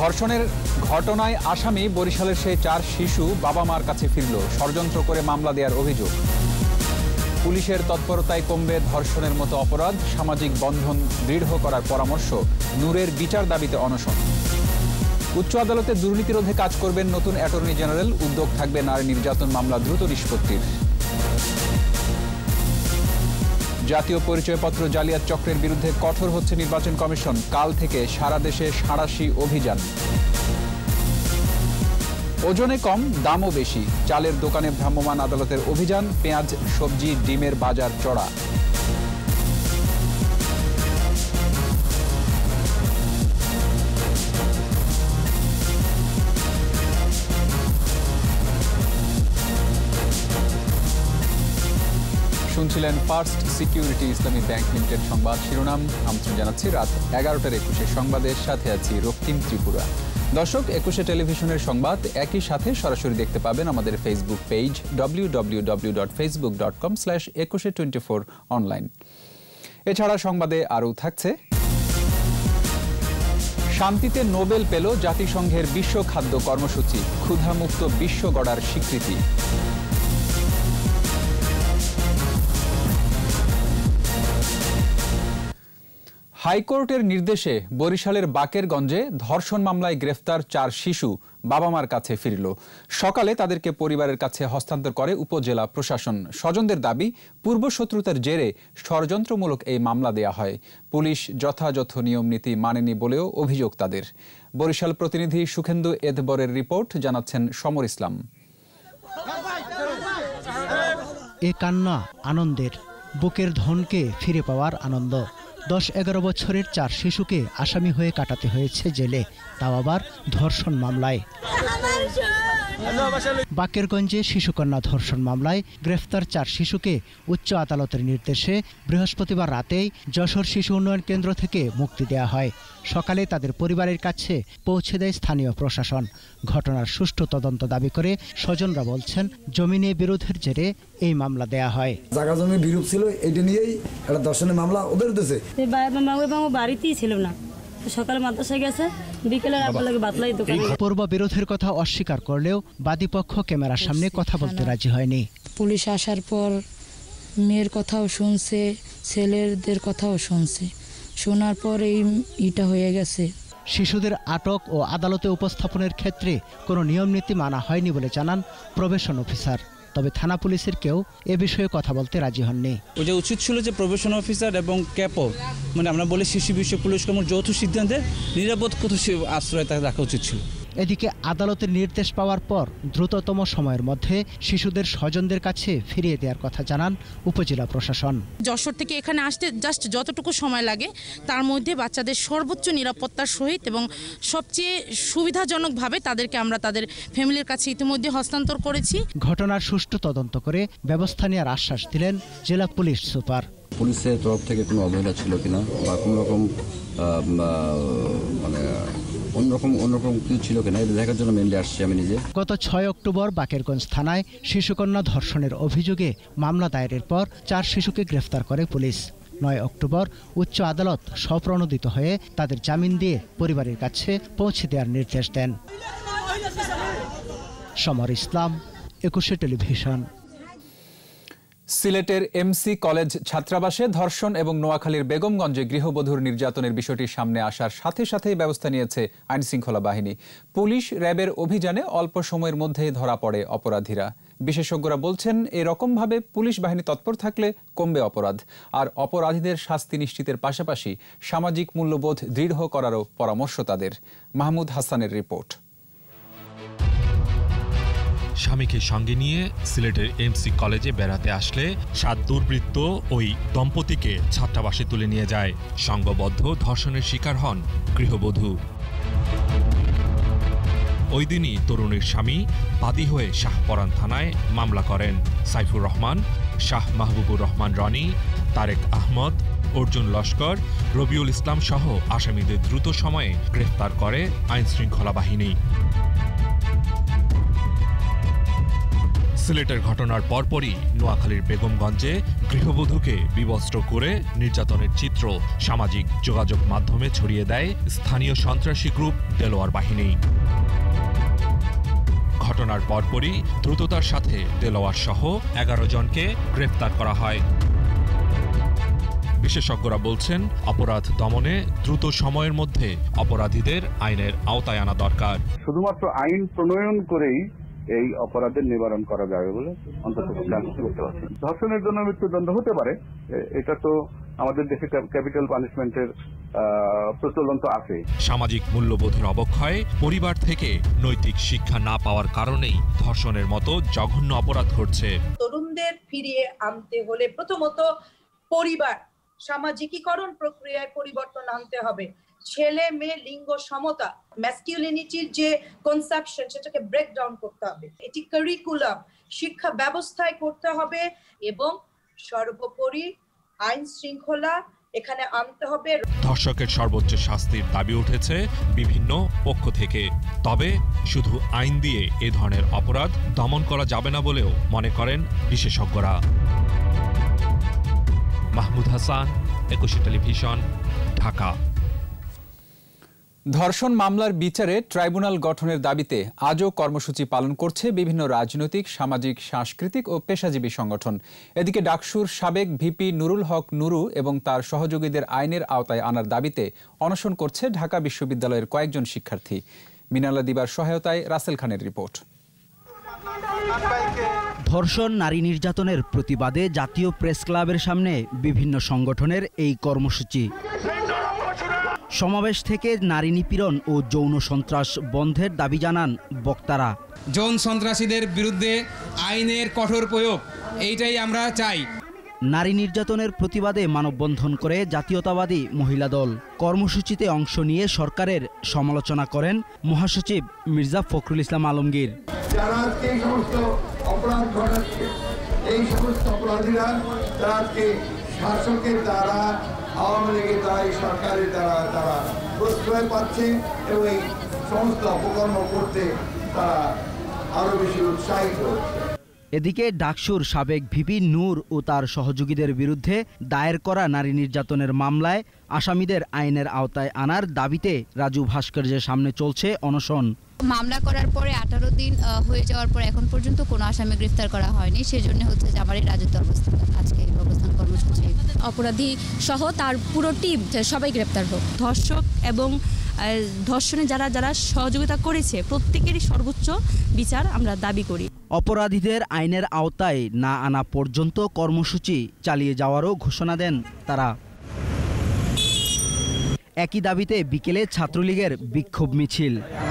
ধর্ষণের ঘটনায় আসামি বরিশালের সেই 4 শিশু বাবা মার কাছে ফিরল। ষড়যন্ত্র করে মামলা দেওয়ার অভিযোগ। পুলিশের তৎপরতায় কমবে ধর্ষণের মতো অপরাধ। সামাজিক বন্ধন দৃঢ় করার পরামর্শ। নূরের বিচার দাবিতে অনশন। উচ্চ আদালতে দুর্নীতি রোধে কাজ করবেন নতুন অ্যাটর্নি জেনারেল। উদ্যোগ থাকবে নারী নির্যাতন মামলা দ্রুত নিষ্পত্তির। জাতীয় পরিচয়পত্র জালিয়াত চক্রের বিরুদ্ধে কঠোর হচ্ছে নির্বাচন কমিশন। কাল থেকে সারা দেশে সাঁড়াশি অভিযান। ওজনে কম, দামও বেশি। চালের দোকানে ভ্রাম্যমাণ আদালতের অভিযান। পেঁয়াজ, সবজি, ডিমের বাজার চড়া। শুনছিলেন first security Islami bank limited সংবাদ শিরোনাম। আমন্ত্রণ জানাচ্ছি রাত 11:21 সংবাদের সাথে আছি রক্তিম ত্রিপুরা। দর্শক, 21 টেলিভিশনের সংবাদ একই সাথে সরাসরি দেখতে পাবেন আমাদের ফেসবুক পেজ www.facebook.com/2124 অনলাইন। এছাড়া সংবাদে আরও থাকছে: শান্তিতে নোবেল পেল জাতিসংঘের বিশ্ব খাদ্য কর্মসূচি। ক্ষুধামুক্ত বিশ্ব গড়ার স্বীকৃতি। হাইকোর্টের নির্দেশে বরিশালের বাকেরগঞ্জে ধর্ষণ মামলায় গ্রেফতার 4 শিশু বাবা মার কাছে ফিরল। সকালে তাদেরকে পরিবারের কাছে হস্তান্তর করে উপজেলা প্রশাসন। স্বজনদের দাবি, পূর্বশত্রুতার জেরে ষড়যন্ত্রমূলক এই মামলা দেয়া হয়। পুলিশ যথাযথ নিয়ম নীতি মানেনি বলেও অভিযোগ তাদের। বরিশাল প্রতিনিধি সুখেন্দু এদবরের রিপোর্ট, জানাচ্ছেন সমর ইসলাম। এ কান্না আনন্দের, বুকের ধনকে ফিরে পাওয়ার আনন্দ। 10-11 বছরের 4 শিশুকে আসামি হয়ে কাটাতে হয়েছে জেলে, তাও আবার ধর্ষণ মামলায়। বাকেরগঞ্জে শিশুকন্যা ধর্ষণ মামলায় গ্রেফতার 4 শিশুকে উচ্চ আদালতের নির্দেশে বৃহস্পতিবার রাতেই যশোর শিশু উন্নয়ন কেন্দ্র থেকে মুক্তি দেওয়া হয়। সকালে তাদের পরিবারের কাছে পৌঁছে দেয় স্থানীয় প্রশাসন। ঘটনার সুষ্ঠু তদন্ত দাবি করে স্বজনরা বলছেন, জমি নিয়ে বিরোধের জেরে এই মামলা দেয়া হয়। জায়গা জমি বিরোধ ছিল, এটা নিয়েই একটা ধর্ষণের মামলা ওদের উদ্দেশ্যে। বাড়িতেই ছিল না, সকালে মাদ্রাসায় গেছে, বিকেলে বাতলাই দোকানে। পূর্ব বিরোধের কথা অস্বীকার করলেও বাদীপক্ষ ক্যামেরার সামনে কথা বলতে রাজি হয়নি। পুলিশ আসার পর মেয়ের কথাও শুনছে, ছেলেদের কথাও শুনছে, শোনার পর এইটা হয়ে গেছে। শিশুদের আটক ও আদালতে উপস্থাপনের ক্ষেত্রে কোনো নিয়ম নীতি মানা হয়নি বলে জানান প্রবেশন অফিসার। তবে থানা পুলিশের কেউ এ বিষয়ে কথা বলতে রাজি হননি। ওই যে উচিত ছিল যে প্রবেশন অফিসার এবং ক্যাপো, মানে আমরা বলি শিশু বিষয়ক পুলিশ কর্মীর যৌথ সিদ্ধান্তে নিরাপদ কোথাও আশ্রয় তাকে রাখা উচিত ছিল। এদিকে আদালতের নির্দেশ পাওয়ার পর দ্রুততম সময়ের মধ্যে শিশুদের স্বজনদের কাছে ফিরিয়ে দেওয়ার কথা জানান উপজেলা প্রশাসন। যশোর থেকে এখানে আসতে জাস্ট যতটুকু সময় লাগে তার মধ্যে বাচ্চাদের সর্বোচ্চ নিরাপত্তার সহিত এবং সবচেয়ে সুবিধাজনকভাবে তাদেরকে আমরা তাদের ফ্যামিলির কাছে ইতিমধ্যে হস্তান্তর করেছি। ঘটনার সুষ্ঠু তদন্ত করে ব্যবস্থা নেওয়ার আশ্বাস দিলেন জেলা পুলিশ সুপার। পুলিশের তরফ থেকে কোনো অবহেলা ছিল কিনা বা কোনো রকম অন্যরকম কিছু ছিল কিনা এটা দেখার জন্য মেনলি আসছি আমি নিজে। গত 6 অক্টোবর বাকেরগঞ্জ থানায় শিশুকন্যা ধর্ষণের অভিযোগে মামলা দায়েরের পর 4 শিশুকে গ্রেফতার করে পুলিশ। 9 অক্টোবর উচ্চ আদালত স্বপ্রণোদিত হয়ে তাদের জামিন দিয়ে পরিবারের কাছে পৌঁছে দেওয়ার নির্দেশ দেন। সমর ইসলাম, 21 টেলিভিশন। সিলেটের এমসি কলেজ ছাত্রাবাসে ধর্ষণ এবং নোয়াখালীর বেগমগঞ্জে গৃহবধূর নির্যাতনের বিষয়টি সামনে আসার সাথে সাথেই ব্যবস্থা নিয়েছে আইনশৃঙ্খলা বাহিনী। পুলিশ র্যাবের অভিযানে অল্প সময়ের মধ্যেই ধরা পড়ে অপরাধীরা। বিশেষজ্ঞরা বলছেন, এরকমভাবে পুলিশ বাহিনী তৎপর থাকলে কমবে অপরাধ, আর অপরাধীদের শাস্তি নিশ্চিতের পাশাপাশি সামাজিক মূল্যবোধ দৃঢ় করারও পরামর্শ তাদের। মাহমুদ হাসানের রিপোর্ট। স্বামীকে সঙ্গে নিয়ে সিলেটের এমসি কলেজে বেড়াতে আসলে 7 দুর্বৃত্ত ওই দম্পতিকে ছাত্রাবাসে তুলে নিয়ে যায়। সংঘবদ্ধ ধর্ষণের শিকার হন গৃহবধূ। ওই দিনই তরুণীর স্বামী বাদী হয়ে শাহপরান থানায় মামলা করেন। সাইফুর রহমান, শাহ মাহবুবুর রহমান রনি, তারেক আহমদ, অর্জুন লস্কর, রবিউল ইসলাম সহ আসামিদের দ্রুত সময়ে গ্রেফতার করে আইনশৃঙ্খলা বাহিনী। সিলেটের ঘটনার পরপরই নোয়াখালীর বেগমগঞ্জে গৃহবধূকে বিবস্ত্র করে নির্যাতনের চিত্র সামাজিক যোগাযোগ মাধ্যমে ছড়িয়ে দেয় স্থানীয় সন্ত্রাসী গ্রুপ দেলোয়ার বাহিনী। ঘটনার পরপরই দ্রুততার সাথে দেলোয়ার সহ 11 জনকে গ্রেফতার করা হয়। বিশেষজ্ঞরা বলছেন, অপরাধ দমনে দ্রুত সময়ের মধ্যে অপরাধীদের আইনের আওতায় আনা দরকার। শুধুমাত্র আইন প্রণয়ন করেই এই অপরাধের নিবারণ করা যাবে বলে অন্তত করতে পারছি। ধর্ষণের জন্য মৃত্যুদণ্ড হতে পারে, এটা তো আমাদের দেশে ক্যাপিটাল পানিশমেন্টের প্রচলন তো আছে। সামাজিক মূল্যবোধের অবক্ষয়, পরিবার থেকে নৈতিক শিক্ষা না পাওয়ার কারণেই ধর্ষণের মতো জঘন্য অপরাধ ঘটছে। তরুণদের ফিরিয়ে আনতে হলে প্রথমত পরিবার সামাজিকীকরণ প্রক্রিয়ায় পরিবর্তন আনতে হবে। ছেলে মেয়ে লিঙ্গ সমতা, ম্যাসকিউলিনিটির যে কনসেপশন সেটাকে ব্রেকডাউন করতে হবে। এটি কারিকুলাম শিক্ষা ব্যবস্থায় করতে হবে এবং সর্বোপরি আইন শৃঙ্খলা এখানে আনতে হবে। ধর্ষকের সর্বোচ্চ শাস্তির দাবি উঠেছে বিভিন্ন পক্ষ থেকে। তবে শুধু আইন দিয়ে এ ধরনের অপরাধ দমন করা যাবে না বলেও মনে করেন বিশেষজ্ঞরা। মাহমুদ হাসান, একুশে টেলিভিশন, ঢাকা। ধর্ষণ মামলার বিচারে ট্রাইব্যুনাল গঠনের দাবিতে আজও কর্মসূচি পালন করছে বিভিন্ন রাজনৈতিক, সামাজিক, সাংস্কৃতিক ও পেশাজীবী সংগঠন। এদিকে ডাকসুর সাবেক ভিপি নুরুল হক নুরু এবং তার সহযোগীদের আইনের আওতায় আনার দাবিতে অনশন করছে ঢাকা বিশ্ববিদ্যালয়ের কয়েকজন শিক্ষার্থী। মিনালা দিবার সহায়তায় রাসেল খানের রিপোর্ট। ধর্ষণ, নারী নির্যাতনের প্রতিবাদে জাতীয় প্রেস ক্লাবের সামনে বিভিন্ন সংগঠনের এই কর্মসূচি। সমাবেশ থেকে নারী নিপীড়ন ও যৌন সন্ত্রাস বন্ধের দাবি জানান বক্তারা। যৌন সন্ত্রাসীদের বিরুদ্ধে আইনের কঠোর প্রয়োগ, এইটাই আমরা চাই। নারী নির্যাতনের প্রতিবাদে মানববন্ধন করে জাতীয়তাবাদী মহিলা দল। কর্মসূচিতে অংশ নিয়ে সরকারের সমালোচনা করেন মহাসচিব মির্জা ফখরুল ইসলাম আলমগীর। যারা এই সমস্ত অপরাধ ঘটাচ্ছে, এই সমস্ত অপরাধীরা তারা শাসকের দ্বারা, আওয়ামী লীগের দ্বারা, সরকারের দ্বারা তারা প্রশ্রয় পাচ্ছে এবং এই সমস্ত অপকর্ম করতে তারা আরো বেশি উৎসাহিত হচ্ছে। এদিকে ডাকসুর সাবেক ভিপি নূর ও তার সহযোগীদের বিরুদ্ধে দায়ের করা নারী নির্যাতনের মামলায় আসামিদের আইনের আওতায় আনার দাবিতে রাজু ভাস্কর্যের সামনে চলছে অনশন। মামলা করার পরে 18 দিন হয়ে যাওয়ার পর এখন পর্যন্ত কোনো আসামি গ্রেফতার করা হয়নি। সেজন্য হচ্ছে যে আমার এই রাজুত্ব অবস্থান, আজকে অবস্থান কর্মসূচি। অপরাধী সহ তার পুরো টিম সবাই গ্রেফতার হোক। ধর্ষক এবং ধর্ষণে যারা যারা সহযোগিতা করেছে প্রত্যেকেরই সর্বোচ্চ বিচার আমরা দাবি করি। অপরাধীদের আইনের আওতায় না আনা পর্যন্ত কর্মসূচি চালিয়ে যাওয়ারও ঘোষণা দেন তারা। একই দাবিতে বিকেলে ছাত্রলীগের বিক্ষোভ মিছিল।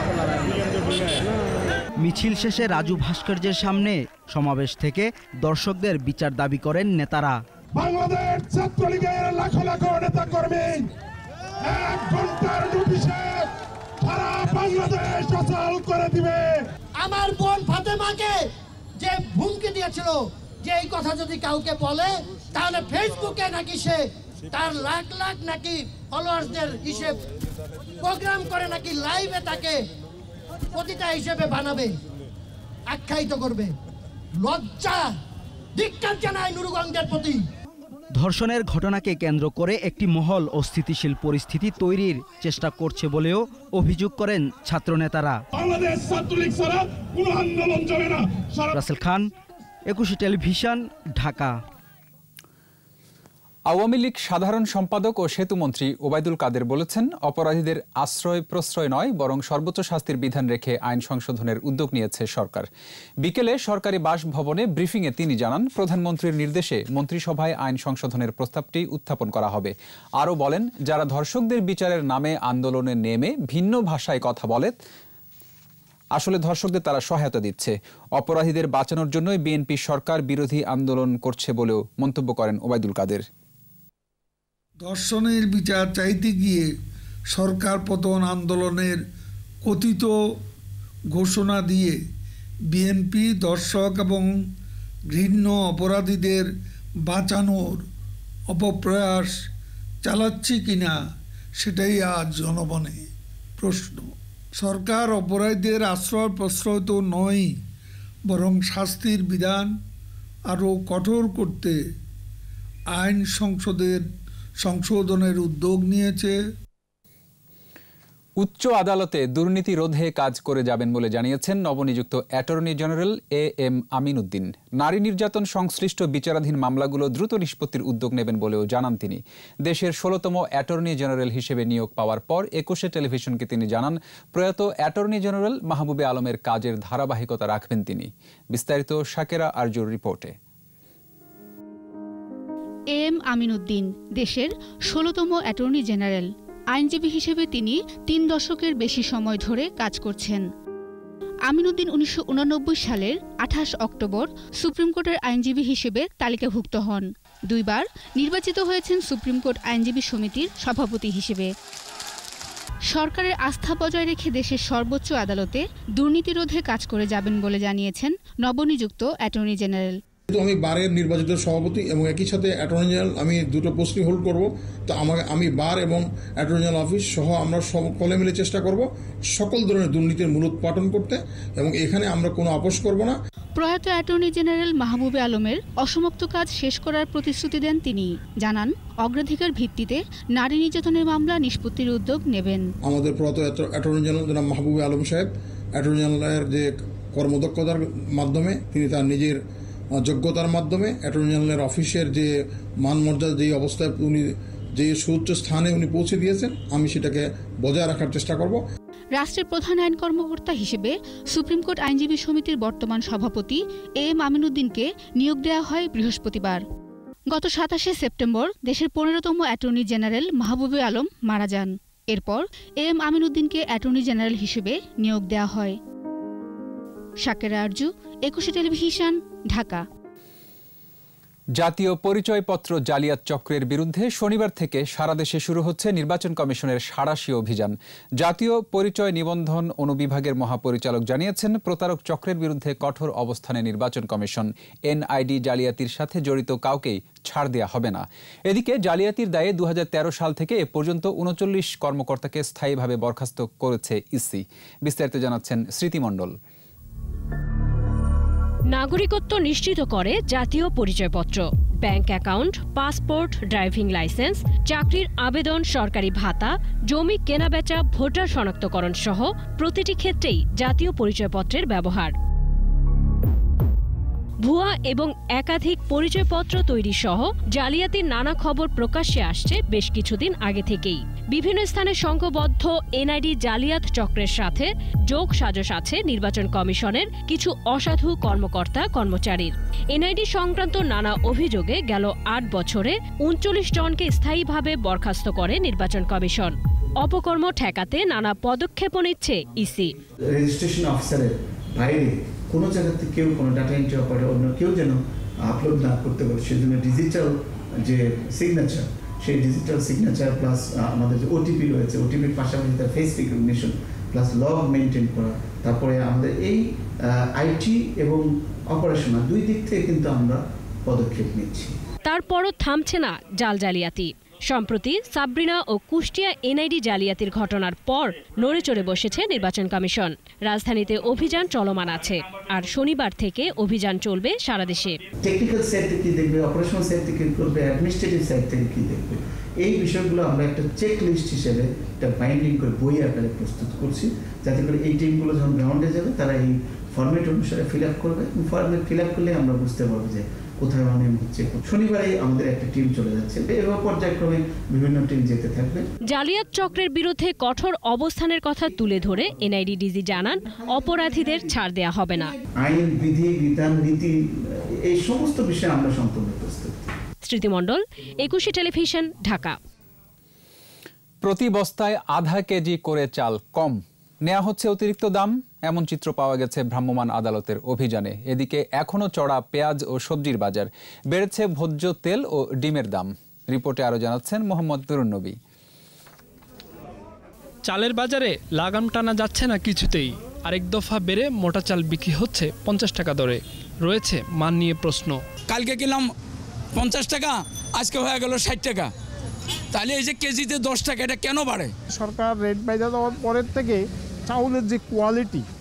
মিছিল শেষে রাজু ভাস্কর্যের সামনে সমাবেশ থেকে দর্শকদের বিচার দাবি করেন নেতারা। বাংলাদেশ ছাত্রলীগের লাখো লাখো নেতা কর্মী 1 ঘন্টার নোটিশে সারা বাংলাদেশ অচল করে দিবে। আমার বোন ফাতেমাকে যে হুমকি দিয়েছিল যে এই কথা যদি কাউকে বলে তাহলে ফেসবুকে নাকি সে তার লাখ লাখ নাকি ফলোয়ার্সদের হিসেব প্রোগ্রাম করে নাকি লাইভে তাকে প্রতিটা হিসেবে বানাবে, আখ্যায়িত করবে। লজ্জা, ধিক্কার জানাই নুরুগঞ্জের প্রতি। ধর্ষণের ঘটনাকে কেন্দ্র করে একটি মহল অস্থিতিশীল পরিস্থিতি তৈরির চেষ্টা করছে বলেও অভিযোগ করেন ছাত্রনেতারা। বাংলাদেশ ছাত্রলীগ ছাড়া কোনো আন্দোলন চলে না। রাসেল খান, একুশে টেলিভিশন, ঢাকা। আওয়ামী লীগ সাধারণ সম্পাদক ও সেতুমন্ত্রী ওবায়দুল কাদের বলেছেন, অপরাধীদের আশ্রয় প্রশ্রয় নয় বরং সর্বোচ্চ শাস্তির বিধান রেখে আইন সংশোধনের উদ্যোগ নিয়েছে সরকার। বিকেলে সরকারি বাসভবনে ব্রিফিংয়ে তিনি জানান, প্রধানমন্ত্রীর নির্দেশে মন্ত্রিসভায় আইন সংশোধনের প্রস্তাবটি উত্থাপন করা হবে। আরও বলেন, যারা ধর্ষকদের বিচারের নামে আন্দোলনে নেমে ভিন্ন ভাষায় কথা বলে আসলে ধর্ষকদের তারা সহায়তা দিচ্ছে। অপরাধীদের বাঁচানোর জন্যই বিএনপি সরকার বিরোধী আন্দোলন করছে বলেও মন্তব্য করেন ওবায়দুল কাদের। ধর্ষণের বিচার চাইতে গিয়ে সরকার পতন আন্দোলনের কথিত ঘোষণা দিয়ে বিএনপি ধর্ষক এবং ঘৃণ্য অপরাধীদের বাঁচানোর অপপ্রয়াস চালাচ্ছে কিনা সেটাই আজ জনমনে প্রশ্ন। সরকার অপরাধীদের আশ্রয় প্রশ্রয় তো নয় বরং শাস্তির বিধান আরও কঠোর করতে আইন সংশোধনের উদ্যোগ নিয়েছে। উচ্চ আদালতে দুর্নীতি রোধে কাজ করে যাবেন বলে জানিয়েছেন নবনিযুক্ত attorney general AM Amin Uddin. নারী নির্যাতন সংশ্লিষ্ট বিচারাধীন মামলাগুলো দ্রুত নিষ্পত্তির উদ্যোগ নেবেন বলেও জানান তিনি। দেশের 16তম অ্যাটর্নি জেনারেল হিসেবে নিয়োগ পাওয়ার পর 21 টেলিভিশনকে তিনি জানান, প্রয়াত অ্যাটর্নি জেনারেল মাহবুবে আলমের কাজের ধারাবাহিকতা রাখবেন তিনি। বিস্তারিত শাকেরা আরজুর রিপোর্টে। AM আমিন উদ্দিন দেশের 16তম অ্যাটর্নি জেনারেল। আইনজীবী হিসেবে তিনি 3 দশকের বেশি সময় ধরে কাজ করছেন। আমিন উদ্দিন 1989 সালের 28 অক্টোবর সুপ্রিম কোর্টের আইনজীবী হিসেবে তালিকাভুক্ত হন। 2 বার নির্বাচিত হয়েছেন সুপ্রিম কোর্ট আইনজীবী সমিতির সভাপতি হিসেবে। সরকারের আস্থা বজায় রেখে দেশের সর্বোচ্চ আদালতে দুর্নীতি রোধে কাজ করে যাবেন বলে জানিয়েছেন নবনিযুক্ত অ্যাটর্নি জেনারেল। আমি বারের নির্বাচিত সভাপতি এবং একই সাথে অ্যাটর্নি জেনারেল, আমি দুটো পোস্টই হোল্ড করব। তো আমি বার এবং অ্যাটর্নি জেনারেল অফিস সহ আমরা সকলে মিলে চেষ্টা করব সকল ধরনের দুর্নীতির মূলোৎপাটন করতে, এবং এখানে আমরা কোনো আপোষ করব না। প্রয়াত অ্যাটর্নি জেনারেল মাহবুবে আলমের অসমাপ্ত কাজ শেষ করার প্রতিশ্রুতি দেন তিনি। জানান, অগ্রাধিকার ভিত্তিতে নারী নির্যাতনের মামলা নিষ্পত্তির উদ্যোগ নেবেন। আমাদের প্রয়াত অ্যাটর্নি জেনারেল জনাব মাহবুবে আলম সাহেব অ্যাটর্নি জেনারেলের যে কর্মদক্ষতার মাধ্যমে, তিনি তার নিজের যোগ্যতার মাধ্যমে অ্যাটর্নি জেনারেলের অফিসের যে মানমর্যাদা, যে অবস্থায় উনি যে সুউচ্চ স্থানে উনি পৌঁছে দিয়েছেন, আমি সেটাকে বজায় রাখার চেষ্টা করব। রাষ্ট্রের প্রধান আইন কর্মকর্তা হিসেবে সুপ্রিম কোর্ট আইনজীবী সমিতির বর্তমান সভাপতি AM আমিন উদ্দিনকে নিয়োগ দেওয়া হয় বৃহস্পতিবার। গত 27শে সেপ্টেম্বর দেশের 15তম অ্যাটর্নি জেনারেল মাহবুবে আলম মারা যান। এরপর AM আমিন উদ্দিনকে অ্যাটর্নি জেনারেল হিসেবে নিয়োগ দেওয়া হয়। শাকেরা আরজু, 21 টেলিভিশন, ঢাকা। জাতীয় পরিচয়পত্র জালিয়াত চক্রের বিরুদ্ধে শনিবার থেকে সারা দেশে শুরু হচ্ছে নির্বাচন কমিশনের সাঁড়াশি অভিযান। জাতীয় পরিচয় নিবন্ধন অনুবিভাগের মহাপরিচালক জানিয়েছেন, প্রতারক চক্রের বিরুদ্ধে কঠোর অবস্থানে নির্বাচন কমিশন। NID জালিয়াতির সাথে জড়িত কাউকেই ছাড় দেওয়া হবে না। এদিকে জালিয়াতির দায়ে 2013 সাল থেকে এ পর্যন্ত 39 কর্মকর্তাকে স্থায়ীভাবে বরখাস্ত করেছে ইসি। বিস্তারিত জানাচ্ছেন স্মৃতি মণ্ডল। নাগরিকত্ব নিশ্চিত করে জাতীয় পরিচয়পত্র, bank account, passport, driving licence, চাকরির আবেদন, সরকারি ভাতা, জমি কেনাবেচা, ভোটার শনাক্তকরণ সহ প্রতিটি ক্ষেত্রেই জাতীয় পরিচয়পত্রের ব্যবহার। ভুয়া এবং একাধিক পরিচয়পত্র তৈরি সহ জালিয়াতির নানা খবর প্রকাশ্যে আসছে বেশ কিছুদিন আগে থেকেই। বিভিন্ন স্থানে সংঘবদ্ধ NID জালিয়াত চক্রের সাথে যোগ সাজশ আছে নির্বাচন কমিশনের কিছু অসাধু কর্মকর্তা কর্মচারীর। NID সংক্রান্ত নানা অভিযোগে গেল 8 বছরে 39 জনকে স্থায়ীভাবে বরখাস্ত করে নির্বাচন কমিশন। অপকর্ম ঠেকাতে নানা পদক্ষেপও নিচ্ছে ইসি। রেজিস্ট্রেশন অফিসারের বাইরে কোনো জায়গাতে কেউ কোনো ডাটা এন্ট্রি অপারেটর অন্য কেউ যেন আপলোড না করতে পারে, সেজন্য ডিজিটাল যে সিগনেচার, সেই ডিজিটাল সিগনেচার প্লাস আমাদের যে OTP রয়েছে, OTPর পাশাপাশি তার face recognition plus log maintain করা, তারপরে আমাদের এই IT এবং অপারেশনাল দুই দিক থেকে কিন্তু আমরা পদক্ষেপ নিচ্ছি। তারপরও থামছে না জাল জালিয়াতি। সম্প্রতি সাবরিনা ও কুষ্টিয়া NID জালিয়াতির ঘটনার পর নড়ে চড়ে বসেছে নির্বাচন কমিশন। রাজধানীতে অভিযান চলমান আছে, আর শনিবার থেকে অভিযান চলবে সারা দেশে। টেকনিক্যাল সাইড থেকে কি দেখবে, অপারেশনাল সাইড থেকে কি করবে, অ্যাডমিনিস্ট্রেটিভ সাইড থেকে কি দেখবে, এই বিষয়গুলো আমরা একটা চেক লিস্ট হিসেবে একটা বাইন্ডিং করে বই আকারে প্রস্তুত করছি, যাতে করে এই টিমগুলো যখন গ্রাউন্ডে যাবে তারা এই ফরম্যাট অনুসারে ফিল আপ করবে। ফরম্যাট ফিল আপ করলে আমরা বুঝতে পারবো যে কোথায় অনিয়ম হচ্ছে। শনিবারে আমাদের একটা টিম চলে যাচ্ছে, এবার পর্যায়ক্রমে বিভিন্ন টিম যেতে থাকবে। জালিয়াত চক্রের বিরুদ্ধে কঠোর অবস্থানের কথা তুলে ধরে NID DG জানান, অপরাধীদের ছাড় দেয়া হবে না। আইন, বিধি, বিধান, নীতি এই সমস্ত বিষয়ে আমরা সম্পূর্ণ প্রস্তুত। স্মৃতি মণ্ডল, 21 টেলিভিশন, ঢাকা। প্রতি বস্তায় আধা কেজি করে চাল কম নেওয়া হচ্ছে অতিরিক্ত দাম, এমন চিত্র পাওয়া গেছে ভ্রাম্যমাণ আদালতের অভিযানে। এদিকে এখনও চড়া পেঁয়াজ ও সবজির বাজার, বেড়েছে ভোজ্য তেল ও ডিমের দাম। রিপোর্টে আরও জানাচ্ছেন মোহাম্মদ নুরুন্নবী। চালের বাজারে লাগাম টানা যাচ্ছে না কিছুতেই। আরেক দফা বেড়ে মোটা চাল বিক্রি হচ্ছে 50 টাকা দরে। রয়েছে মান নিয়ে প্রশ্ন। কালকে কিনলাম 50 টাকা, আজকে হয়ে গেল 60 টাকা, তাহলে এই যে কেজিতে 10 টাকা, এটা কেন বাড়ে? সরকার রেট বাইরে দেওয়ার পরের থেকে চাউলের যে কোয়ালিটি,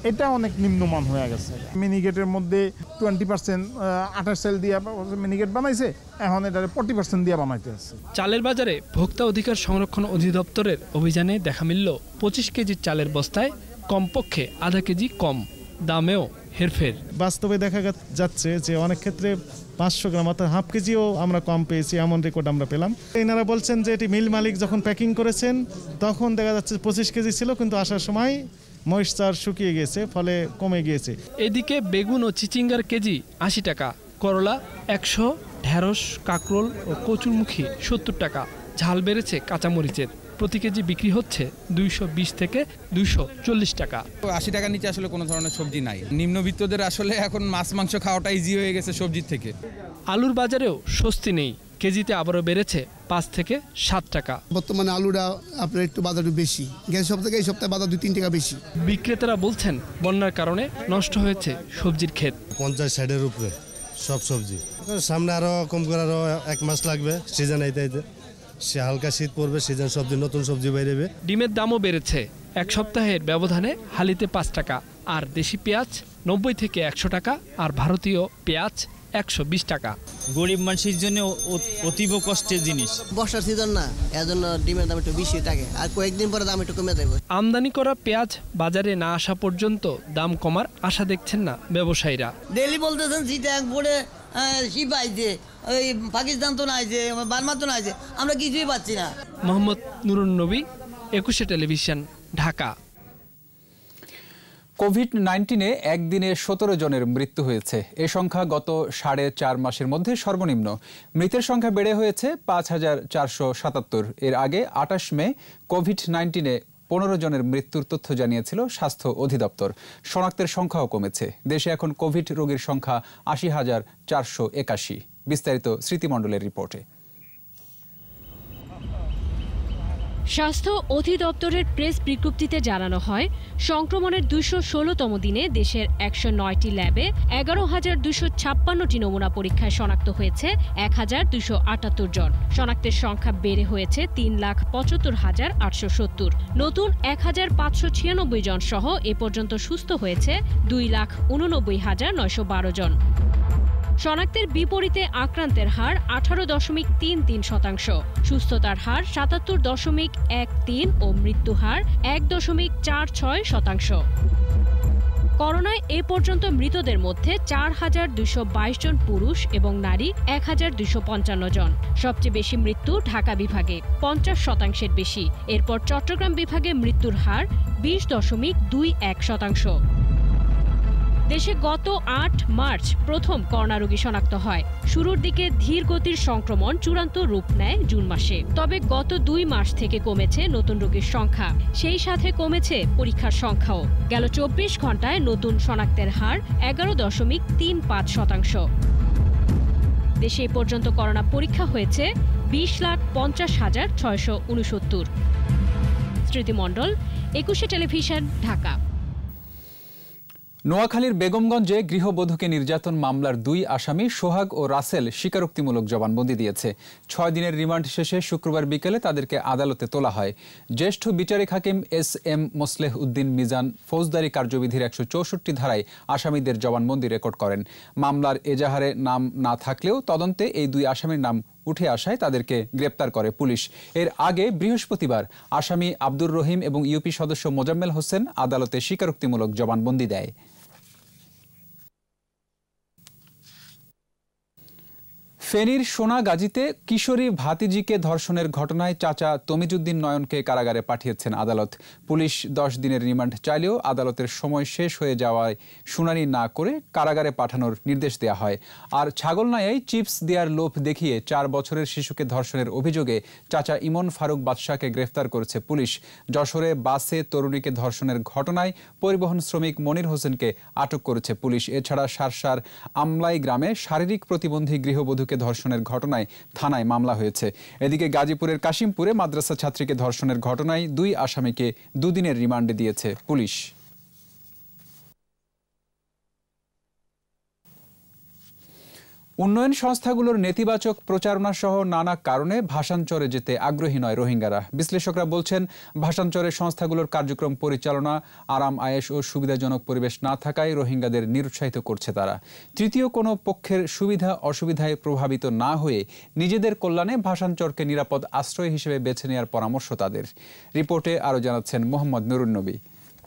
এটা অনেক নিম্নমান হয়ে গেছে। মিনিগেটের মধ্যে 20% আঠাশ চাল দিয়ে মিনিগেট বানাইছে, এখন এটা 40% দিয়ে বানাইতে আছে। চালের বাজারে ভোক্তা অধিকার সংরক্ষণ অধিদপ্তরের অভিযানে দেখা মিলল 25 কেজি চালের বস্তায় কমপক্ষে আধা কেজি কম, দামেও হেরফের। বাস্তবে দেখা যাচ্ছে যে অনেক ক্ষেত্রে 500 গ্রাম অর্থাৎ হাফ কেজিও আমরা কম পেয়েছি, এমন রেকর্ড আমরা পেলাম। এনারা বলছেন যে এটি মিল মালিক যখন প্যাকিং করেছেন তখন দেখা যাচ্ছে 25 কেজি ছিল, কিন্তু আসার সময় ময়েশ্চার শুকিয়ে গেছে, ফলে কমে গিয়েছে। এদিকে বেগুন ও চিচিঙ্গার কেজি 80 টাকা, করলা 100, ঢেঁড়স, কাঁকরোল ও কচুরমুখী 70 টাকা। ঝাল বেড়েছে কাঁচামরিচের, প্রতি কেজি বিক্রি হচ্ছে 220 থেকে 240 টাকা। 80 টাকার নিচে আসলে কোনো ধরনের সবজি নাই। নিম্নবিত্তদের আসলে এখন মাছ মাংস খাওয়াটা ইজি হয়ে গেছে সবজির থেকে। আলুর বাজারেও স্বস্তি নেই, কেজিতে আবারও বেড়েছে 5 থেকে 7 টাকা। বর্তমানে আলুটা আপনার একটু বাজার বেশি, গেল সপ্তাহে এই সপ্তাহে বাজার 2-3 টাকা বেশি। বিক্রেতারা বলছেন বন্যার কারণে নষ্ট হয়েছে সবজির ক্ষেত। 50-60-এর উপরে সব সবজি। সামনে আরো কম করে আরো 1 মাস লাগবে, সিজন আইতে সে হালকা শীত পড়বে, সিজন সবজি নতুন সবজি বাইরেবে। ডিমের দামও বেড়েছে, এক সপ্তাহের ব্যবধানে হালিতে 5 টাকা, আর দেশি পেঁয়াজ 90 থেকে 100 টাকা, আর ভারতীয় পেঁয়াজ 120 টাকা। গরিব মানুষের জন্য অতীব কষ্টের জিনিস। বর্ষার সিজন না, এজন্য ডিমের দাম একটু বেশি থাকে, আর কয়েকদিন পরে দাম একটু কমে যাবে। আমদানি করা পেঁয়াজ বাজারে না আসা পর্যন্ত দাম কমার আশা দেখছেন না ব্যবসায়ীরা। ডেলি বলতেছেন চিটাং পড়ে শিপ আইছে, ওই পাকিস্তান তো নাই, যে বার্মা তো নাই, যে আমরা কিছুই পাচ্ছি না। মোহাম্মদ নুরুন নবী, 21 টেলিভিশন, ঢাকা। কোভিড-19-এ একদিনে 17 জনের মৃত্যু হয়েছে। এ সংখ্যা গত 4.5 মাসের মধ্যে সর্বনিম্ন। মৃতের সংখ্যা বেড়ে হয়েছে 5477। এর আগে 28 মে কোভিড-19-এ 15 জনের মৃত্যুর তথ্য জানিয়েছিল স্বাস্থ্য অধিদপ্তর। শনাক্তের সংখ্যাও কমেছে। দেশে এখন কোভিড রোগীর সংখ্যা 80,481। বিস্তারিত স্মৃতিমণ্ডলের রিপোর্টে। স্বাস্থ্য অধিদপ্তরের প্রেস বিজ্ঞপ্তিতে জানানো হয়, সংক্রমণের 216তম দিনে দেশের 109টি ল্যাবে 11,256টি নমুনা পরীক্ষায় শনাক্ত হয়েছে 1,278 জন। শনাক্তের সংখ্যা বেড়ে হয়েছে 3,75,870। নতুন 1,596 জন সহ এ পর্যন্ত সুস্থ হয়েছে 2,89,912 জন। শনাক্তের বিপরীতে আক্রান্তের হার 18.33%, সুস্থতার হার 77.13% ও মৃত্যু হার 1.46%। করোনায় এ পর্যন্ত মৃতদের মধ্যে 4,222 জন পুরুষ এবং নারী 1,255 জন। সবচেয়ে বেশি মৃত্যু ঢাকা বিভাগে, 50% বেশি। এরপর চট্টগ্রাম বিভাগে মৃত্যুর হার 20.21%। দেশে গত 8 মার্চ প্রথম করোনা রোগী শনাক্ত হয়। শুরুর দিকে ধীর গতির সংক্রমণ চূড়ান্ত রূপ নেয় জুন মাসে। তবে গত 2 মাস থেকে কমেছে নতুন রোগীর সংখ্যা, সেই সাথে কমেছে পরীক্ষার সংখ্যাও। গেল 24 ঘন্টায় নতুন শনাক্তের হার 11.35%। দেশে এ পর্যন্ত করোনা পরীক্ষা হয়েছে 20,50,669। স্মৃতিমণ্ডল, 21 টেলিভিশন, ঢাকা। নোয়াখালীর বেগমগঞ্জে গৃহবধূকে নির্যাতন মামলার 2 আসামি সোহাগ ও রাসেল স্বীকারোক্তিমূলক জবানবন্দি দিয়েছে। 6 দিনের রিমান্ড শেষে শুক্রবার বিকেলে তাদেরকে আদালতে তোলা হয়। জ্যেষ্ঠ বিচারিক হাকিম SM মোসলেহ উদ্দিন মিজান ফৌজদারি কার্যবিধির 164 ধারায় আসামিদের জবানবন্দি রেকর্ড করেন। মামলার এজাহারে নাম না থাকলেও তদন্তে এই 2 আসামির নাম উঠে আসায় তাদেরকে গ্রেপ্তার করে পুলিশ। এর আগে বৃহস্পতিবার আসামি আব্দুর রহিম এবং ইউপি সদস্য মোজাম্মেল হোসেন আদালতে স্বীকারোক্তিমূলক জবানবন্দি দেয়। ফেনীর সোনাগাজীতে কিশোরী ভাতিজিকে ধর্ষণের ঘটনায় চাচা তমিজুদ্দিন নয়নকে কারাগারে পাঠিয়েছেন আদালত। পুলিশ 10 দিনের রিমান্ড চাইলেও আদালতের সময় শেষ হয়ে যাওয়ায় শুনানি না করে কারাগারে পাঠানোর নির্দেশ দেওয়া হয়। আর ছাগলনাইয়ায় চিপস দেওয়ার লোভ দেখিয়ে 4 বছরের শিশুকে ধর্ষণের অভিযোগে চাচা ইমন ফারুক বাদশাকে গ্রেফতার করেছে পুলিশ। যশোরে বাসে তরুণীকে ধর্ষণের ঘটনায় পরিবহন শ্রমিক মনির হোসেনকে আটক করেছে পুলিশ। এছাড়া সারসার আমলাই গ্রামে শারীরিক প্রতিবন্ধী গৃহবধূকে ধর্ষণের ঘটনায় থানায় মামলা হয়েছে। এদিকে গাজীপুরের কাশিমপুরে মাদ্রাসা ছাত্রীকে ধর্ষণের ঘটনায় 2 আসামিকে 2 দিনের রিমান্ডে দিয়েছে পুলিশ। উন্নয়ন সংস্থাগুলোর নেতিবাচক প্রচারণা সহ নানা কারণে ভাষান্তরে যেতে আগ্রহী নয় রোহিঙ্গারা। বিশ্লেষকরা বলছেন, ভাষান্তরের সংস্থাগুলোর কার্যক্রম পরিচালনা, আরাম আয়েশ ও সুবিধাজনক পরিবেশ না থাকায় রোহিঙ্গাদের নিরুৎসাহিত করছে তারা। তৃতীয় কোনো পক্ষের সুবিধা অসুবিধায় প্রভাবিত না হয়ে নিজেদের কল্যাণে ভাষান্তরকে নিরাপদ আশ্রয় হিসেবে বেছে নেওয়ার পরামর্শ তাদের। রিপোর্টে আরও জানাচ্ছেন মোহাম্মদ নুরুন নবী।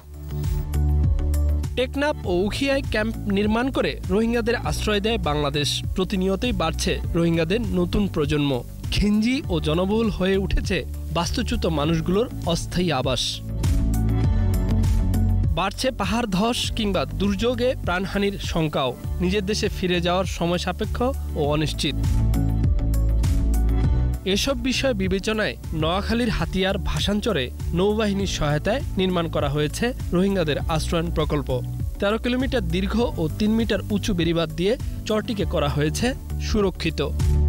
টেকনাফ ও উখিয়ায় ক্যাম্প নির্মাণ করে রোহিঙ্গাদের আশ্রয় দেয় বাংলাদেশ। প্রতিনিয়তই বাড়ছে রোহিঙ্গাদের নতুন প্রজন্ম। ঘিঞ্জি ও জনবহুল হয়ে উঠেছে বাস্তুচ্যুত মানুষগুলোর অস্থায়ী আবাস। বাড়ছে পাহাড় ধস কিংবা দুর্যোগে প্রাণহানির শঙ্কাও। নিজের দেশে ফিরে যাওয়ার সময় সাপেক্ষ ও অনিশ্চিত। এসব বিষয় বিবেচনায় নোয়াখালীর হাতিয়ার ভাষাঞ্চরে নৌবাহিনীর সহায়তায় নির্মাণ করা হয়েছে রোহিঙ্গাদের আশ্রয়ন প্রকল্প। 13 কিলোমিটার দীর্ঘ ও 3 মিটার উঁচু বেড়িবাঁধ দিয়ে চরটিকে করা হয়েছে সুরক্ষিত।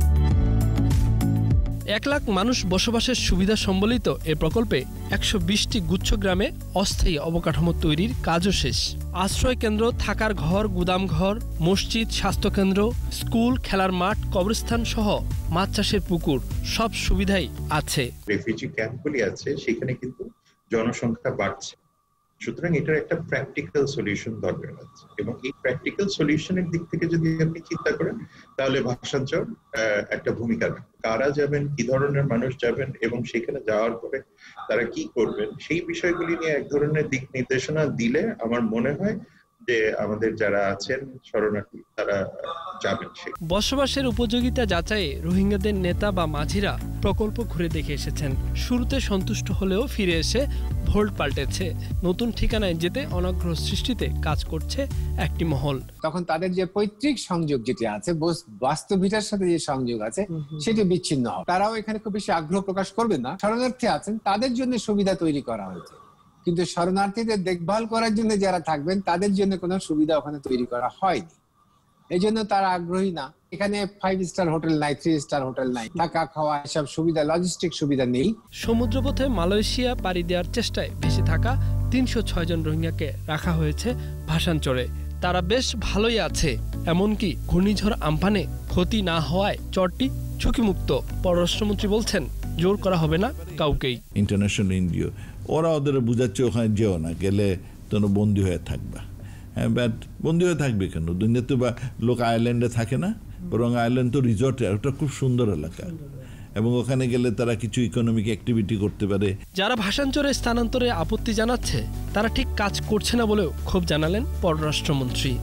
1 লাখ মানুষ বসবাসের সুবিধা সম্বলিত এ প্রকল্পে 120টি গুচ্ছ গ্রামে অস্থায়ী অবকাঠামো তৈরির কাজও শেষ। আশ্রয় কেন্দ্র, থাকার ঘর, গুদাম ঘর, মসজিদ, স্বাস্থ্যকেন্দ্র, স্কুল, খেলার মাঠ, কবরস্থান সহ মাছ চাষের পুকুর সব সুবিধাই আছে। রেফিউজি ক্যাম্পগুলি আছে, সেখানে কিন্তু জনসংখ্যা বাড়ছে। সুতরাং এটার একটা প্র্যাকটিক্যাল সলিউশন দরকার আছে, এবং এই প্র্যাকটিক্যাল সলিউশনের দিক থেকে যদি আপনি চিন্তা করেন তাহলে ভাষান্তর একটা ভূমিকা রাখে। কারা যাবেন, কি ধরনের মানুষ যাবেন এবং সেখানে যাওয়ার পরে তারা কি করবেন, সেই বিষয়গুলি নিয়ে এক ধরনের দিক নির্দেশনা দিলে আমার মনে হয় যে আমাদের যারা আছেন শরণার্থী তারা যাবেন। বসবাসের উপযোগিতা যাচাইয়ে রোহিঙ্গাদের নেতা বা মাঝিরা প্রকল্প ঘুরে দেখে এসেছেন। শুরুতে সন্তুষ্ট হলেও ফিরে এসে ভোল্ট পাল্টেছে। নতুন ঠিকানায় যেতে অনাগ্রহ সৃষ্টিতে কাজ করছে একটি মহল। তখন তাদের যে পৈতৃক সংযোগ যেটি আছে, বাস্তবিকতার সাথে যে সংযোগ আছে সেটি বিচ্ছিন্ন হয়। তারাও এখানে খুব বেশি আগ্রহ প্রকাশ করবে না। শরণার্থী আছেন, তাদের জন্য সুবিধা তৈরি করা হয়েছে, কিন্তু শরণার্থীদের দেখভাল করার জন্য যারা থাকবেন তাদের জন্য কোনো সুবিধা ওখানে তৈরি করা হয়নি। এই জন্য তারা আগ্রহী না। এখানে 5 স্টার হোটেল নাই, 3 স্টার হোটেল নাই, থাকা খাওয়া এসব সুবিধা, লজিস্টিক সুবিধা নেই। সমুদ্রপথে মালয়েশিয়া পাড়ি দেওয়ার চেষ্টায় ভেসে থাকা 306 জন রোহিঙ্গাকে রাখা হয়েছে ভাষাঞ্চরে। তারা বেশ ভালোই আছে, এমনকি ঘূর্ণিঝড় আমফানে ক্ষতি না হওয়ায় চরটি ঝুঁকিমুক্ত। পররাষ্ট্রমন্ত্রী বলছেন, জোর করা হবে না কাউকেই। ইন্টারন্যাশনাল এনজিও ওরা ওদের বুঝাচ্ছে ওখানে যেও না, গেলে তোমরা বন্দী হয়ে থাকবা। হ্যাঁ, বাট বন্দী হয়ে থাকবে কেন? দুনিয়াতে বা লোক আয়ারল্যান্ডে থাকে না, বরং আয়ারল্যান্ড তো রিসর্টে, ওটা খুব সুন্দর এলাকা, এবং ওখানে গেলে তারা কিছু ইকোনমিক অ্যাক্টিভিটি করতে পারে। যারা ভাষান্তরে স্থানান্তরে আপত্তি জানাচ্ছে তারা ঠিক কাজ করছে না বলেও ক্ষোভ জানালেন পররাষ্ট্রমন্ত্রী।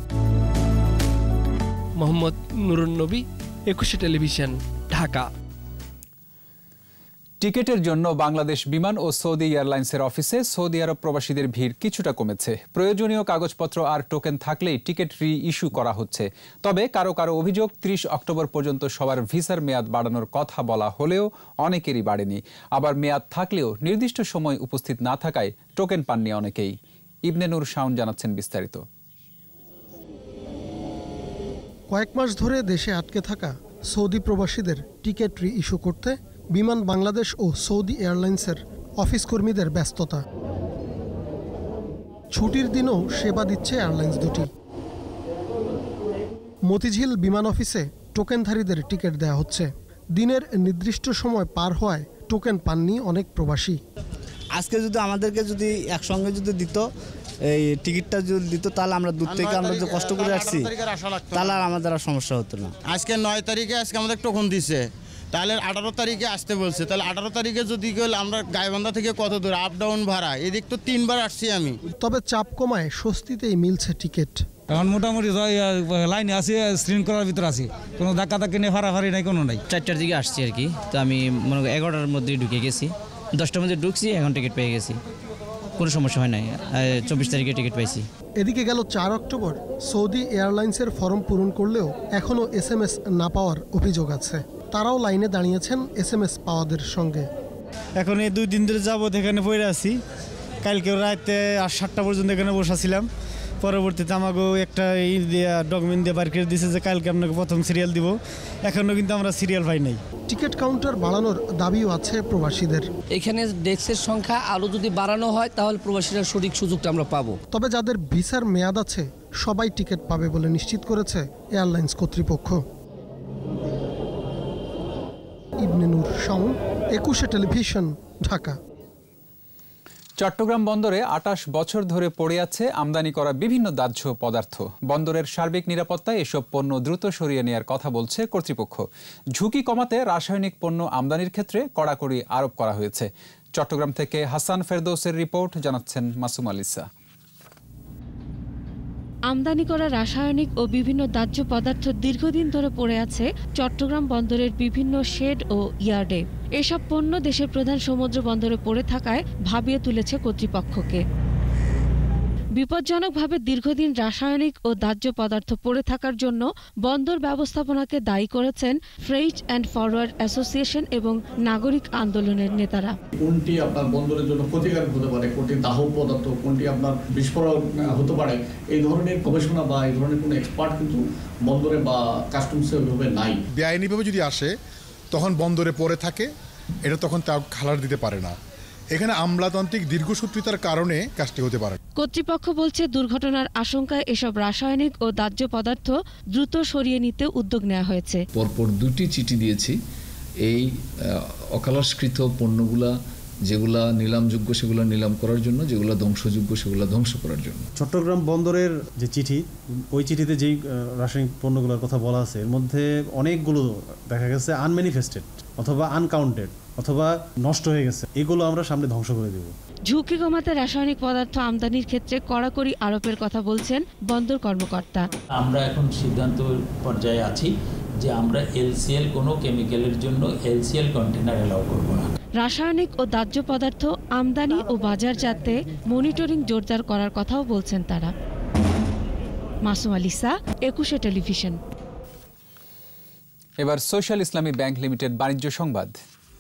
মোহাম্মদ নুরুন নবী, 21 টেলিভিশন, ঢাকা। টিকেটের জন্য বাংলাদেশ বিমান ও সৌদি এয়ারলাইন্সের অফিসে সৌদি আরব প্রবাসীদের ভিড় কিছুটা কমেছে। প্রয়োজনীয় কাগজপত্র আর টোকেন থাকলেই টিকিট রি ইস্যু করা হচ্ছে। তবে কারো কারো অভিযোগ, 30 অক্টোবর পর্যন্ত সবার ভিসার মেয়াদ বাড়ানোর কথা বলা হলেও অনেকেরই বাড়েনি। আবার মেয়াদ থাকলেও নির্দিষ্ট সময় উপস্থিত না থাকায় টোকেন পাননি অনেকেই। ইবনে নূর শাওন জানাচ্ছেন বিস্তারিত। কয়েক মাস ধরে দেশে আটকে থাকা সৌদি প্রবাসীদের টিকিট রি ইস্যু করতে বিমান বাংলাদেশ ও সৌদি এয়ারলাইন্সের অফিস কর্মীদের ব্যস্ততা। ছুটির দিনেও সেবা দিচ্ছে এয়ারলাইন্স দুটি। মতিঝিল বিমান অফিসে টোকেনধারীদের টিকিট দেওয়া হচ্ছে। দিনের নির্দিষ্ট সময় পার হওয়ায় টোকেন পাননি অনেক প্রবাসী। আজকে যদি আমাদেরকে যদি একসঙ্গে যদি দিত, এই টিকিটটা যদি দিত, তাহলে আমরা দূর থেকে আমরা যে কষ্ট করে আসছি তাহলে আর আমাদের আর সমস্যা হতো না। আজকে 9 তারিখে আজকে আমাদের টোকন দিছে, তাহলে 18 তারিখে আসতে বলছে। তাহলে 18 তারিখে যদি গেলে আমরা গাইবান্ধা থেকে কত দূর আপ ডাউন ভাড়া, এদিক তো 3 বার আসছি আমি। তবে চাপ কমায় স্বস্তিতেই মিলছে টিকিট। এখন মোটামুটি লাইনে আছি, স্ক্রিন করার ভিতরে আছি, কোনো ধাক্কা ধাক্কি নেই, ফাড়াফাড়ি নাই, কোনো নাই। 4টার দিকে আসছি আর কি, তো আমি মনে করি 11টার মধ্যে ঢুকে গেছি, 10টার মধ্যে ঢুকছি, এখন টিকিট পেয়ে গেছি, কোনো সমস্যা হয় নাই। 24 তারিখে টিকিট পাইছি। এদিকে গেল 4 অক্টোবর সৌদি এয়ারলাইন্সের ফর্ম পূরণ করলেও এখনও SMS না পাওয়ার অভিযোগ আছে। তারাও লাইনে দাঁড়িয়েছেন SMS পাওয়াদের সঙ্গে। এখন এই 2 দিন ধরে যাবো এখানে পড়ে আছি। কালকে রাতে 7টা পর্যন্ত এখানে বসাছিলাম। পরবর্তীতে আমাকে একটা ডকুমেন্ট দিয়ে বার করে দিয়েছে যে কালকে আপনাকে প্রথম সিরিয়াল দিব। এখনও কিন্তু আমরা সিরিয়াল পাই নাই। টিকিট কাউন্টার বাড়ানোর দাবিও আছে প্রবাসীদের। এখানে ডেস্কের সংখ্যা আরও যদি বাড়ানো হয় তাহলে প্রবাসীরা সঠিক সুযোগটা আমরা পাবো। তবে যাদের ভিসার মেয়াদ আছে সবাই টিকিট পাবে বলে নিশ্চিত করেছে এয়ারলাইন্স কর্তৃপক্ষ। ইবনে নূর শাওন, 21 টেলিভিশন, ঢাকা। চট্টগ্রাম বন্দরে 28 বছর ধরে পড়ে আছে আমদানি করা বিভিন্ন দাহ্য পদার্থ। বন্দরের সার্বিক নিরাপত্তায় এসব পণ্য দ্রুত সরিয়ে নেওয়ার কথা বলছে কর্তৃপক্ষ। ঝুঁকি কমাতে রাসায়নিক পণ্য আমদানির ক্ষেত্রে কড়াকড়ি আরোপ করা হয়েছে। চট্টগ্রাম থেকে হাসান ফেরদৌসের রিপোর্ট, জানাচ্ছেন মাসুম আলিসা। আমদানি করা রাসায়নিক ও বিভিন্ন দাহ্য পদার্থ দীর্ঘদিন ধরে পড়ে আছে চট্টগ্রাম বন্দরের বিভিন্ন শেড ও ইয়ার্ডে। এসব পণ্য দেশের প্রধান সমুদ্র বন্দরে পড়ে থাকায় ভাবিয়ে তুলেছে কর্তৃপক্ষকে। বিপজ্জনকভাবে দীর্ঘদিন রাসায়নিক ও দাহ্য পদার্থ পড়ে থাকার জন্য বন্দর ব্যবস্থাপনাকে দায়ী করেছেন ফ্রেইট অ্যান্ড ফরওয়ার্ড অ্যাসোসিয়েশন এবং নাগরিক আন্দোলনের নেতারা। কোনটি আপনার বন্দরের জন্য ক্ষতিকারক হতে পারে, কোনটি দাহ্য পদার্থ, কোনটি আপনার বিস্ফোরক হতে পারে, এই ধরনের গবেষণা বা এই ধরনের কোনো এক্সপার্ট কিন্তু বন্দরে বা কাস্টমসে ওইভাবে নাই। বেআইনিভাবে যদি আসে তখন বন্দরে পড়ে থাকে, এটা তখন তা খালার দিতে পারে না। এখানে আমলাতান্ত্রিক দীর্ঘসূত্রিতার কারণে কাজটি হতে পারে। কর্তৃপক্ষ বলছে দুর্ঘটনার আশঙ্কায় এসব রাসায়নিক ও দাহ্য পদার্থ দ্রুত সরিয়ে নিতে উদ্যোগ নেওয়া হয়েছে। পরপর 2টি চিঠি দিয়েছি এই অকালস্কৃত পণ্যগুলা যেগুলা নিলামযোগ্য সেগুলো নিলাম করার জন্য, যেগুলো ধ্বংসযোগ্য সেগুলো ধ্বংস করার জন্য। চট্টগ্রাম বন্দরের যে চিঠি, ওই চিঠিতে যেই রাসায়নিক পণ্যগুলোর কথা বলা আছে এর মধ্যে অনেকগুলো দেখা গেছে আনম্যানিফেস্টেড অথবা আনকাউন্টেড অথবা নষ্ট হয়ে গেছে, এগুলো আমরা সামনে ধ্বংস করে দেব। ঝুঁকি কমাতে রাসায়নিক পদার্থ আমদানির ক্ষেত্রে কড়াকড়ি আরোপের কথা বলছেন বন্দর কর্মকর্তা। আমরা এখন সিদ্ধান্ত পর্যায়ে আছি যে আমরা এলসিএল কোনো কেমিক্যালের জন্য এলসিএল কন্টেনার এলাও করব না। রাসায়নিক ও দাহ্য পদার্থ আমদানি ও বাজারজাতে মনিটরিং জোরদার করার কথাও বলছেন তারা। মাসুম আলিসা, 21 টেলিভিশন। এবার সোশ্যাল ইসলামী ব্যাংক লিমিটেড বাণিজ্য সংবাদ।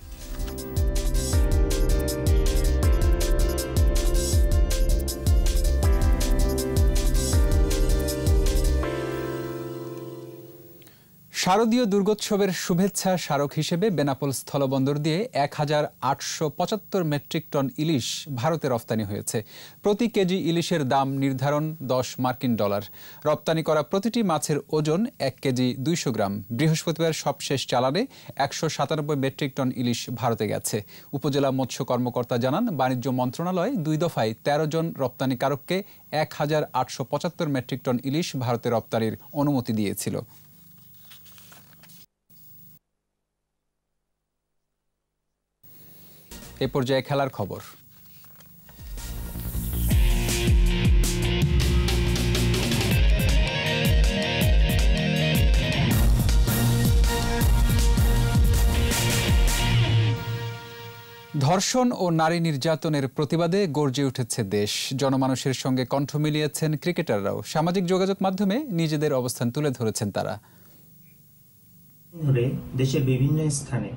শারদীয় দুর্গোৎসবের শুভেচ্ছা স্মারক হিসেবে বেনাপোল স্থলবন্দর দিয়ে 1875 মেট্রিক টন ইলিশ ভারতে রপ্তানি হয়েছে। প্রতি কেজি ইলিশের দাম নির্ধারণ $10 রপ্তানি করা প্রতিটি মাছের ওজন 1 কেজি 200 গ্রাম। বৃহস্পতিবার সবশেষ চালানে 197 মেট্রিক টন ইলিশ ভারতে গেছে। উপজেলা মৎস্য কর্মকর্তা জানান, বাণিজ্য মন্ত্রণালয় 2 দফায় 13 জন রপ্তানিকারককে 1875 মেট্রিক টন ইলিশ ভারতে রপ্তানির অনুমতি দিয়েছিল। এ পর্যায়ে খেলার খবর। ধর্ষণ ও নারী নির্যাতনের প্রতিবাদে গর্জে উঠেছে দেশ। জনমানুষের সঙ্গে কণ্ঠ মিলিয়েছেন ক্রিকেটাররাও। সামাজিক যোগাযোগ মাধ্যমে নিজেদের অবস্থান তুলে ধরেছেন তারা। দেশের বিভিন্ন স্থানে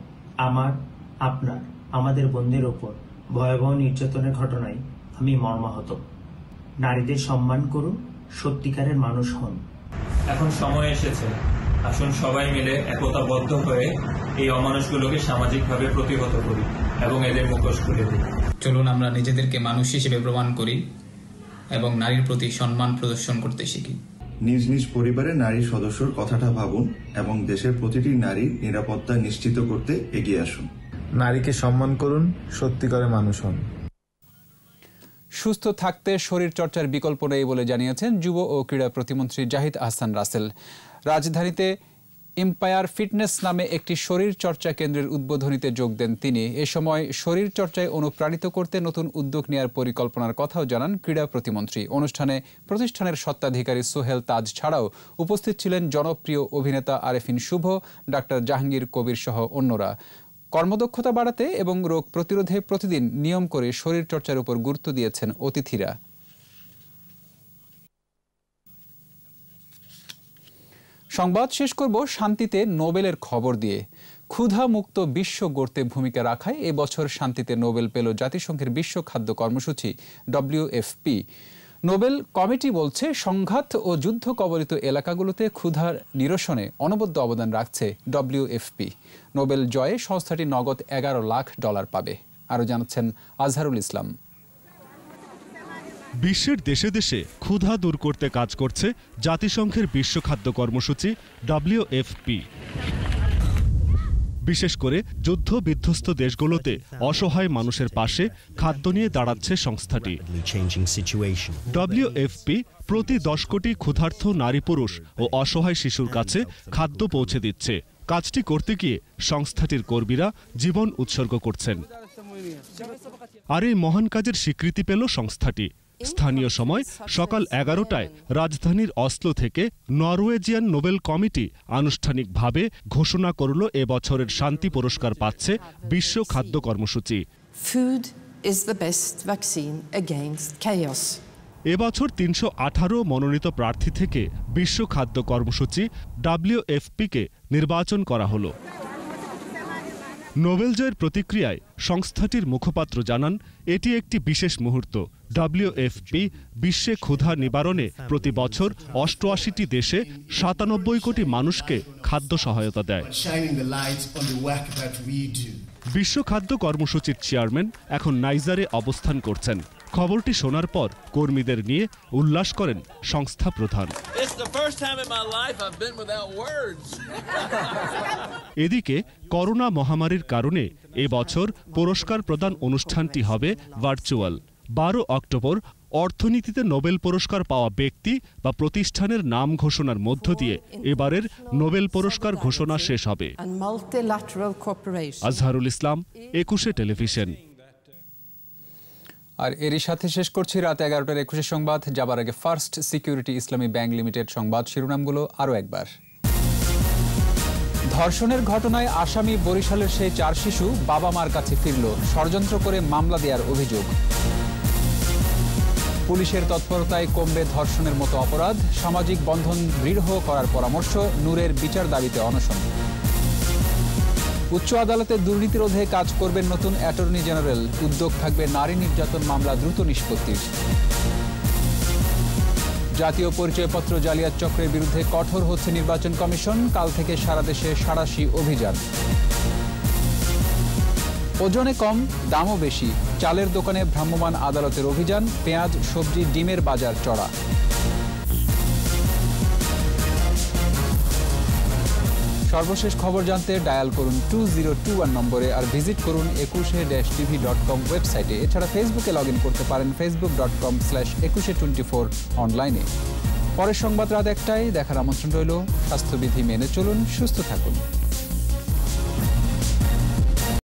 আমাদের বোনদের ওপর ভয়াবহ নির্যাতনের ঘটনায় আমি মর্মাহত। নারীদের সম্মান করুন, সত্যিকারের মানুষ হন। এখন সময় এসেছে, আসুন সবাই মিলে একতাবদ্ধ হয়ে এই অমানুষগুলোকে সামাজিকভাবে প্রতিহত করি এবং এদের মুখোশ খুলে দিই। চলুন আমরা নিজেদেরকে মানুষ হিসেবে প্রমাণ করি এবং নারীর প্রতি সম্মান প্রদর্শন করতে শিখি। নিজ নিজ পরিবারের নারী সদস্যর কথাটা ভাবুন এবং দেশের প্রতিটি নারীর নিরাপত্তা নিশ্চিত করতে এগিয়ে আসুন। নারীকে সম্মান করুন, সত্যিকারের মানুষ হন। সুস্থ থাকতে শরীর চর্চার বিকল্প নেই বলে জানিয়েছেন যুব ও ক্রীড়া প্রতিমন্ত্রী জাহিদ আহসান রাসেল। রাজধানীতে এম্পায়ার ফিটনেস নামে একটি শরীর চর্চা কেন্দ্রের উদ্বোধনীতে যোগ দেন তিনি। এ সময় শরীর চর্চায় অনুপ্রাণিত করতে নতুন উদ্যোগ নেওয়ার পরিকল্পনার কথাও জানান ক্রীড়া প্রতিমন্ত্রী। অনুষ্ঠানে প্রতিষ্ঠানের স্বত্বাধিকারী সোহেল তাজ ছাড়াও উপস্থিত ছিলেন জনপ্রিয় অভিনেতা আরেফিন শুভ, ডাক্তার জাহাঙ্গীর কবির সহ অন্যরা। কর্মদক্ষতা বাড়াতে এবং রোগ প্রতিরোধে প্রতিদিন নিয়ম করে শরীর চর্চার উপর গুরুত্ব দিয়েছেন অতিথিরা। সংবাদ শেষ করব শান্তিতে নোবেলের খবর দিয়ে। ক্ষুধা মুক্ত বিশ্ব গড়তে ভূমিকা রাখায় এবছর শান্তিতে নোবেল পেল জাতিসংঘের বিশ্ব খাদ্য কর্মসূচি WFP। নোবেল কমিটি বলছে, সংঘাত ও যুদ্ধ কবলিত এলাকাগুলোতে ক্ষুধার নিরসনে অনবদ্য অবদান রাখছে WFP। নোবেল জয়ে সংস্থাটি নগদ $11 লাখ পাবে। আরও জানাচ্ছেন আজহারুল ইসলাম। বিশ্বের দেশে দেশে ক্ষুধা দূর করতে কাজ করছে জাতিসংঘের বিশ্ব খাদ্য কর্মসূচি WFP। বিশেষ করে যুদ্ধ বিধ্বস্ত দেশগুলোতে অসহায় মানুষের পাশে খাদ্য নিয়ে দাঁড়াচ্ছে সংস্থাটি। WFP প্রতি 10 কোটি ক্ষুধার্ত নারী পুরুষ ও অসহায় শিশুর কাছে খাদ্য পৌঁছে দিচ্ছে। কাজটি করতে গিয়ে সংস্থাটির কর্মীরা জীবন উৎসর্গ করছেন। আর এই মহান কাজের স্বীকৃতি পেল সংস্থাটি। স্থানীয় সময় সকাল 11টায় রাজধানীর অসলো থেকে নরওয়েজিয়ান নোবেল কমিটি আনুষ্ঠানিকভাবে ঘোষণা করল এবছরের শান্তি পুরস্কার পাচ্ছে বিশ্ব খাদ্য কর্মসূচি। Food is the best vaccine against chaos. এবছর 318 মনোনীত প্রার্থী থেকে বিশ্ব খাদ্য কর্মসূচি WFP-কে নির্বাচন করা হলো। নোবেল জয়ের প্রতিক্রিয়ায় সংস্থাটির মুখপাত্র জানান, এটি একটি বিশেষ মুহূর্ত। WFP বিশ্বে ক্ষুধা নিবারণে প্রতি বছর 88টি দেশে 97 কোটি মানুষকে খাদ্য সহায়তা দেয়। বিশ্ব খাদ্য কর্মসূচির চেয়ারম্যান এখন নাইজারে অবস্থান করছেন। খবরটি শোনার পর কর্মীদের নিয়ে উল্লাস করেন সংস্থা প্রধান। এদিকে করোনা মহামারীর কারণে এবছর পুরস্কার প্রদান অনুষ্ঠানটি হবে ভার্চুয়াল। 12 অক্টোবর অর্থনীতিতে নোবেল পুরস্কার পাওয়া ব্যক্তি বা প্রতিষ্ঠানের নাম ঘোষণার মধ্য দিয়ে এবারের নোবেল পুরস্কার ঘোষণা শেষ হবে। আজহারুল ইসলাম, 21 টেলিভিশন। আর এরই সাথে শেষ করছি রাত 11টার 21 সংবাদ। যাবার আগে first security Islami bank limited সংবাদ শিরোনামগুলো আরও একবার। ধর্ষণের ঘটনায় আসামি বরিশালের সেই 4 শিশু বাবা মার কাছে ফিরল, ষড়যন্ত্র করে মামলা দেওয়ার অভিযোগ। পুলিশের তৎপরতায় কমবে ধর্ষণের মতো অপরাধ, সামাজিক বন্ধন দৃঢ় করার পরামর্শ, নূরের বিচার দাবিতে অনশন। উচ্চ আদালতে দুর্নীতি রোধে কাজ করবেন নতুন অ্যাটর্নি জেনারেল, উদ্যোগ থাকবে নারী নির্যাতন মামলা দ্রুত নিষ্পত্তির। জাতীয় পরিচয়পত্র জালিয়াত চক্রের বিরুদ্ধে কঠোর হচ্ছে নির্বাচন কমিশন, কাল থেকে সারা দেশে সাঁড়াশি অভিযান। ওজনে কম, দামও বেশি, চালের দোকানে ভ্রাম্যমাণ আদালতের অভিযান, পেঁয়াজ, সবজি, ডিমের বাজার চড়া। সর্বশেষ খবর জানতে ডায়াল করুন 2021 নম্বরে আর ভিজিট করুন 21-tv.com ওয়েবসাইটে। এছাড়া ফেসবুকে লগ ইন করতে পারেন facebook.com/2124 অনলাইনে। পরের সংবাদ রাত 1টায় দেখার আমন্ত্রণ রইল। স্বাস্থ্যবিধি মেনে চলুন, সুস্থ থাকুন।